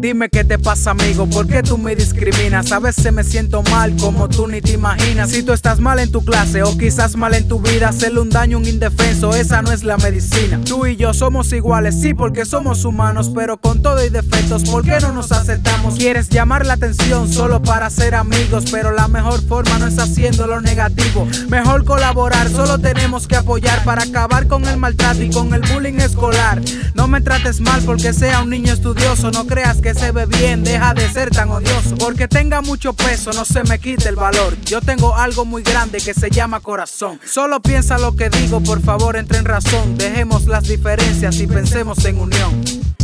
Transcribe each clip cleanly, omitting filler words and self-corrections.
Dime qué te pasa, amigo, ¿por qué tú me discriminas? A veces me siento mal como tú ni te imaginas. Si tú estás mal en tu clase o quizás mal en tu vida, hacerle un daño a un indefenso, esa no es la medicina. Tú y yo somos iguales, sí, porque somos humanos, pero con todo y defectos, ¿por qué no nos aceptamos? Quieres llamar la atención solo para ser amigos, pero la mejor forma no es haciendo lo negativo. Mejor colaborar, solo tenemos que apoyar para acabar con el maltrato y con el bullying escolar. No me trates mal porque sea un niño estudioso, no creas que se ve bien, deja de ser tan odioso. Porque tenga mucho peso, no se me quite el valor. Yo tengo algo muy grande que se llama corazón. Solo piensa lo que digo, por favor, entre en razón. Dejemos las diferencias y pensemos en unión.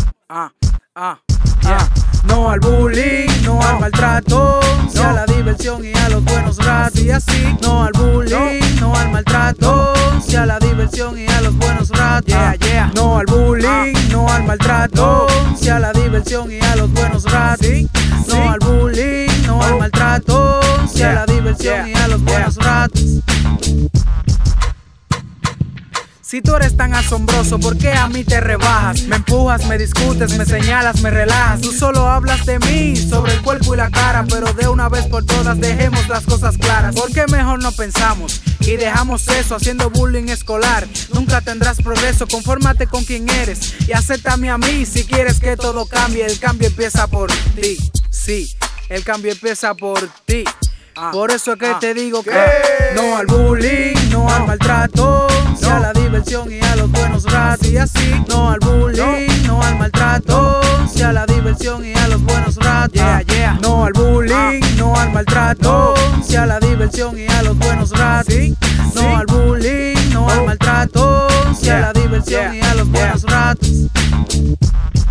No al bullying, no al maltrato, sí a la diversión y a los buenos ratos. Y así, no al bullying, no al maltrato, sí a la diversión y a los buenos ratos. No al bullying, no al maltrato, sí a la diversión y a los buenos ratos. No al bullying, no al maltrato, sí a la diversión y a los buenos ratos. Si tú eres tan asombroso, ¿por qué a mí te rebajas? Me empujas, me discutes, me señalas, me relajas. Tú solo hablas de mí, sobre el cuerpo y la cara, pero de una vez por todas dejemos las cosas claras. ¿Por qué mejor no pensamos y dejamos eso haciendo bullying escolar? Nunca tendrás progreso, confórmate con quien eres y acéptame a mí si quieres que todo cambie. El cambio empieza por ti, sí, el cambio empieza por ti. Por eso es que te digo que no al bullying, no al maltrato, sí a la diversión y a los buenos ratos. Y así, no al bullying, no al maltrato, sí a la diversión y a los buenos ratos. No al bullying, no al maltrato, sí a la diversión y a los buenos ratos. No al bullying, no al maltrato, sí a la diversión y a los buenos ratos.